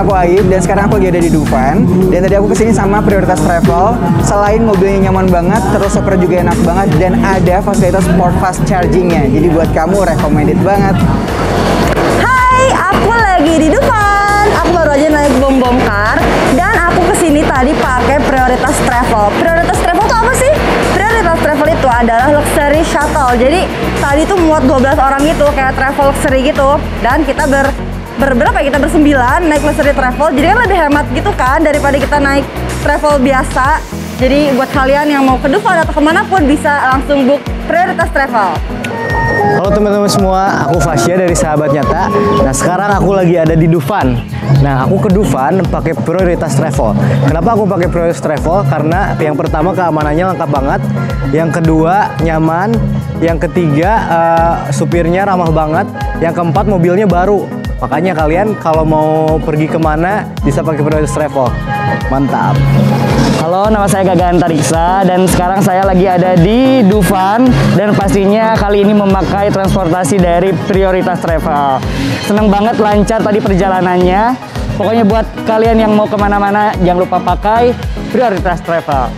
aku Aib dan sekarang aku lagi ada di Dufan. Dan tadi aku kesini sama Prioritas Travel. Selain mobilnya nyaman banget, terus super juga enak banget dan ada fasilitas sport fast chargingnya. Jadi buat kamu recommended banget. Hai, aku lagi di Dufan. Aku baru aja naik bom car dan aku kesini tadi pakai Prioritas Travel. Prioritas Travel itu apa sih? Prioritas Travel itu adalah luxury shuttle. Jadi tadi tuh muat 12 orang gitu, kayak travel luxury gitu. Dan kita berberapa ya? Kita bersembilan naik luxury travel. Jadi kan lebih hemat gitu kan daripada kita naik travel biasa. Jadi buat kalian yang mau ke Dufan atau kemanapun bisa langsung book Prioritas Travel. Halo teman-teman semua, aku Fasya dari Sahabat Nyata. Nah sekarang aku lagi ada di Dufan. Nah aku ke Dufan pakai Prioritas Travel. Kenapa aku pakai Prioritas Travel? Karena yang pertama keamanannya lengkap banget. Yang kedua nyaman. Yang ketiga supirnya ramah banget. Yang keempat mobilnya baru. Makanya kalian kalau mau pergi kemana bisa pakai Prioritas Travel. Mantap. Halo, nama saya Gagan Tariksa dan sekarang saya lagi ada di Dufan dan pastinya kali ini memakai transportasi dari Prioritas Travel. Seneng banget, lancar tadi perjalanannya. Pokoknya buat kalian yang mau kemana-mana jangan lupa pakai Prioritas Travel.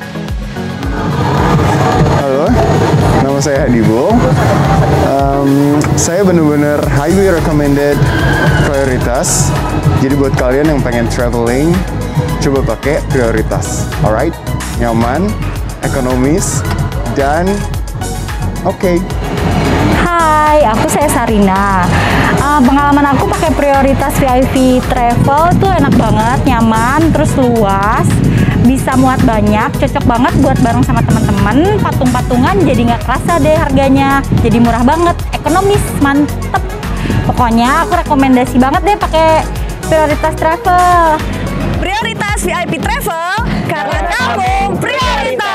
Halo, nama saya Hadibo. Saya benar-benar highly recommended Prioritas. Jadi buat kalian yang pengen traveling, coba pakai Prioritas. Alright, nyaman, ekonomis, dan oke. Hai, saya Sarina. Pengalaman aku pakai Prioritas VIP Travel tuh enak banget, nyaman, terus luas, bisa muat banyak, cocok banget buat bareng sama teman-teman, patung-patungan jadi nggak kerasa deh harganya, jadi murah banget, ekonomis, mantep. Pokoknya aku rekomendasi banget deh pakai Prioritas Travel. Prioritas VIP Travel, karena kamu prioritas.